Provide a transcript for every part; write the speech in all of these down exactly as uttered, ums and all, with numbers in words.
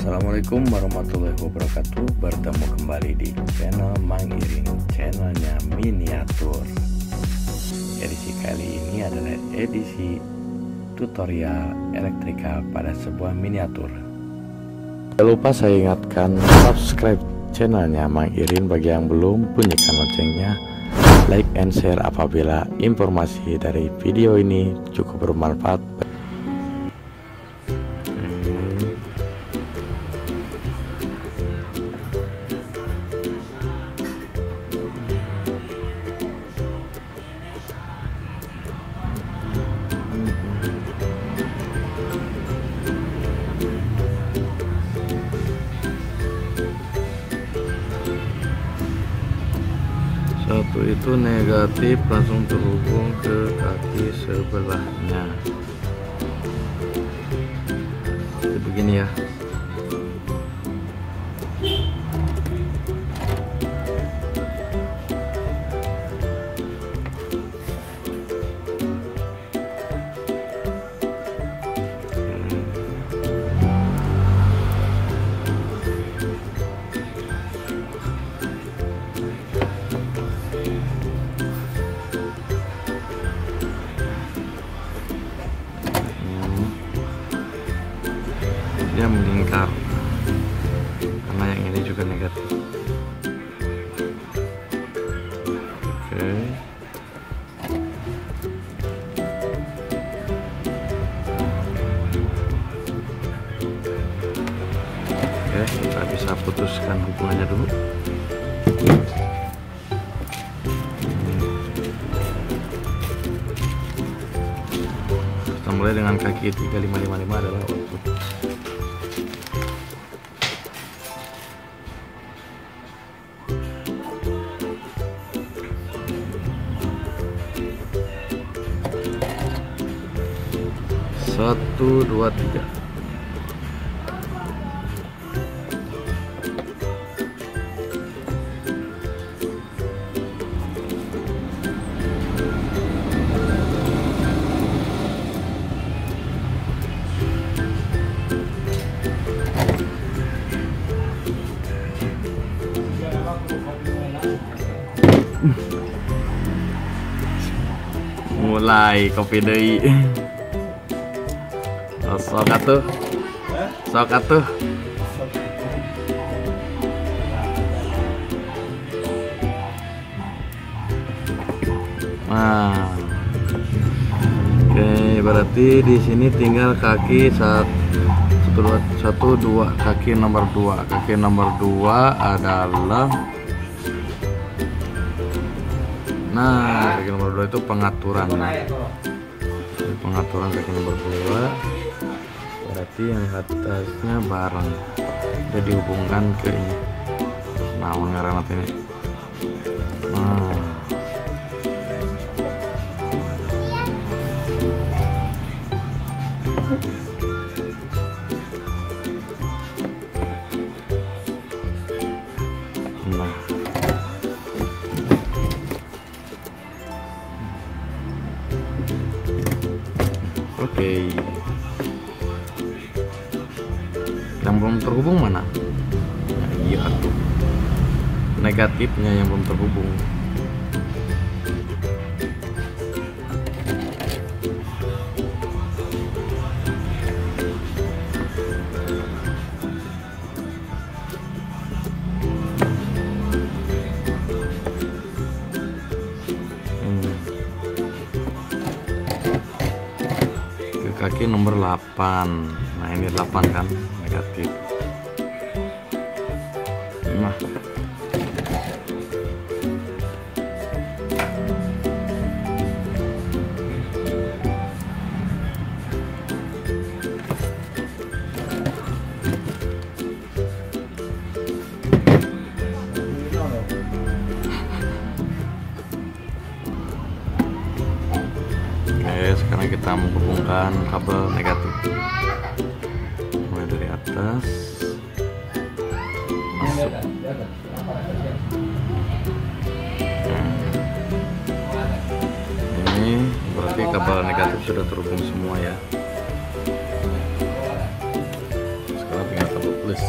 Assalamualaikum warahmatullahi wabarakatuh. Bertemu kembali di channel Mang Irin, channelnya miniatur. Edisi kali ini adalah edisi tutorial elektrika pada sebuah miniatur. Jangan lupa saya ingatkan subscribe channelnya Mang Irin bagi yang belum, bunyikan loncengnya, like and share apabila informasi dari video ini cukup bermanfaat. Satu itu negatif langsung terhubung ke kaki sebelahnya. Jadi begini ya. Dia melingkar karena yang ini juga negatif. Oke, oke, kita bisa putuskan hubungannya dulu. Kita mulai dengan kaki tiga lima lima lima adalah output. Satu, dua, tiga. Mulai kopi deui. Sok atuh, sok atuh. Nah, oke, berarti di sini tinggal kaki satu, dua, satu, dua, kaki nomor dua. Kaki nomor dua adalah, nah, kaki nomor dua itu pengaturan. Pengaturan kaki nomor dua. Berarti yang atasnya bareng, udah dihubungkan ke ini. Nah, mengarah nanti ini. Nah, nah. Oke. Okay. Yang belum terhubung mana? Nah, iya tuh, negatifnya yang belum terhubung. hmm. Ke kaki nomor delapan. Nah, ini delapan kan negatif. Nah, oke, sekarang kita menghubungkan kabel negatif. Mulai dari atas masuk. Ini berarti kabel negatif sudah terhubung semua ya. Sekarang tinggal kabel plus.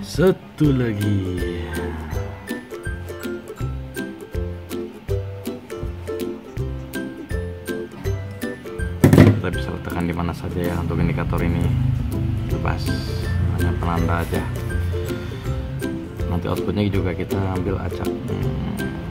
Satu lagi. Kita bisa letakkan di mana saja ya untuk indikator ini, bebas, hanya penanda aja. Nanti outputnya juga kita ambil acak. Hmm.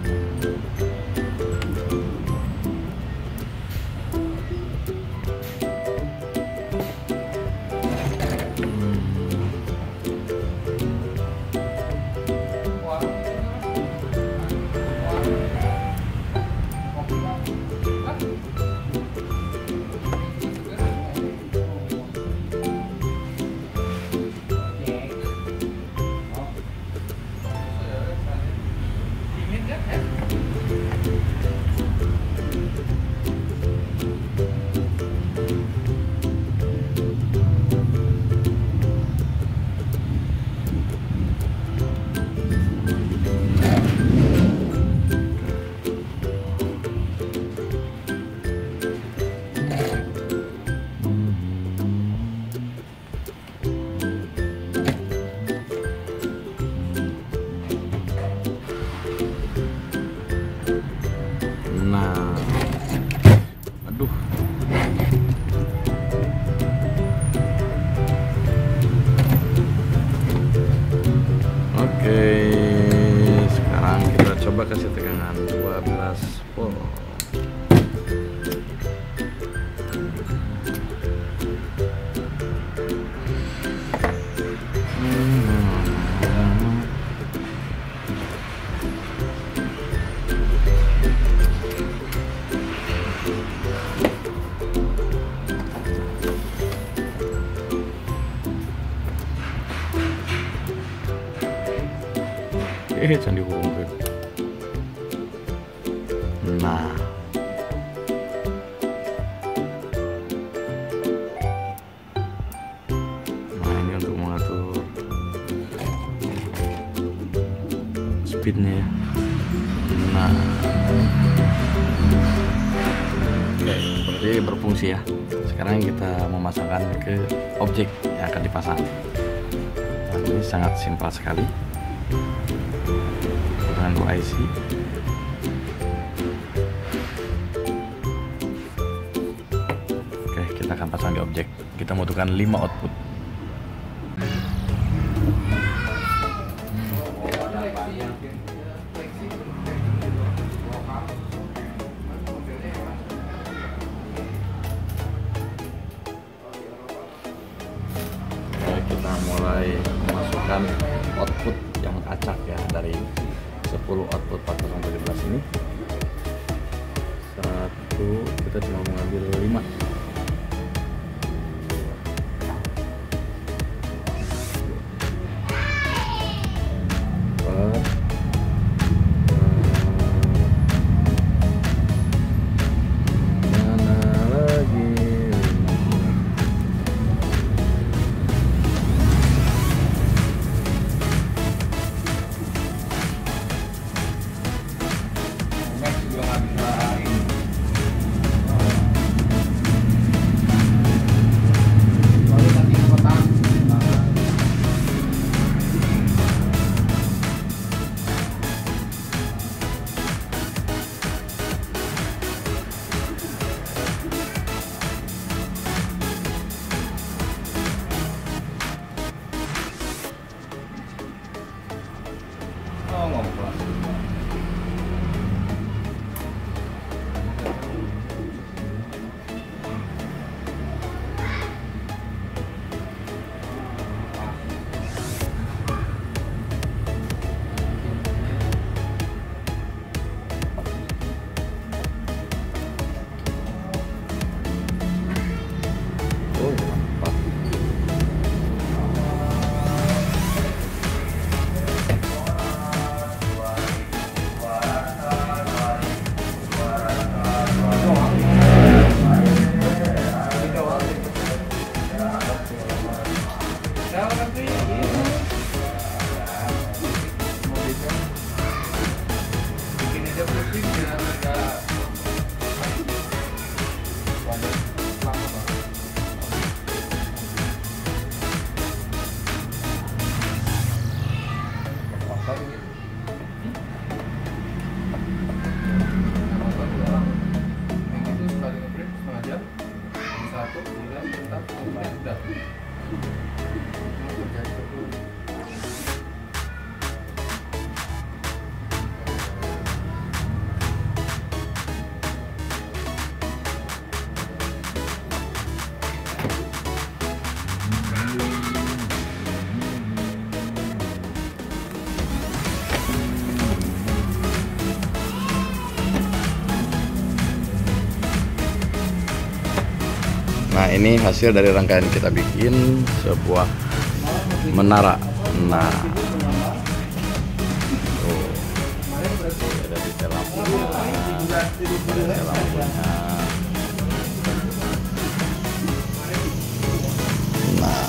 Nah, aduh, oke, sekarang kita coba kasih tegangan dua belas volt. Eh, candi hurungkeun. Nah, nah ini untuk mengatur speednya. Nah, oke, berarti berfungsi ya. Sekarang kita memasangkan ke objek yang akan dipasang. Nah, ini sangat simpel sekali. Dengan dua I C. Oke, kita akan pasang di objek. Kita membutuhkan lima output. Oke, kita mulai memasukkan output yang acak ya dari sepuluh output empat nol satu tujuh ini. Satu, kita cuma mengambil lima. Empat. Mana lagi? Oh, ngomong kelas. Oh, mantap. Nah, ini hasil dari rangkaian kita bikin sebuah menara. Nah, tuh ada detail lampunya, detail lampunya. Nah,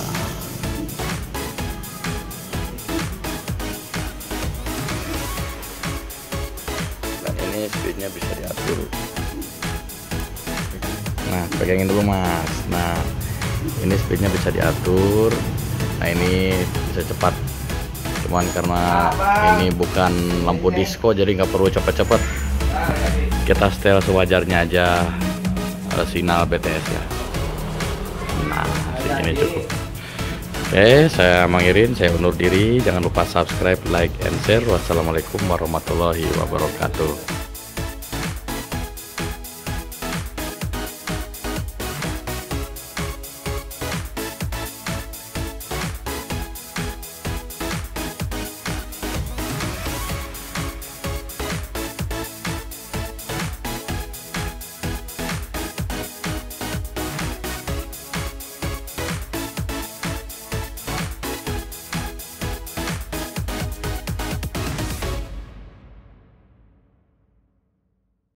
dan ini speednya bisa diatur. Nah, pegangin dulu mas. Nah, ini speednya bisa diatur. Nah, ini bisa cepat. Cuman karena ini bukan lampu disco, jadi nggak perlu cepet-cepet. Kita setel sewajarnya aja sinyal B T S ya. Nah, ini cukup. Oke, saya Mang Irin, saya undur diri. Jangan lupa subscribe, like, and share. Wassalamualaikum warahmatullahi wabarakatuh.